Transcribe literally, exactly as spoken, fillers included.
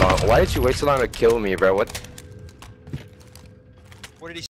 long? Why did you wait so long to kill me, bro? What?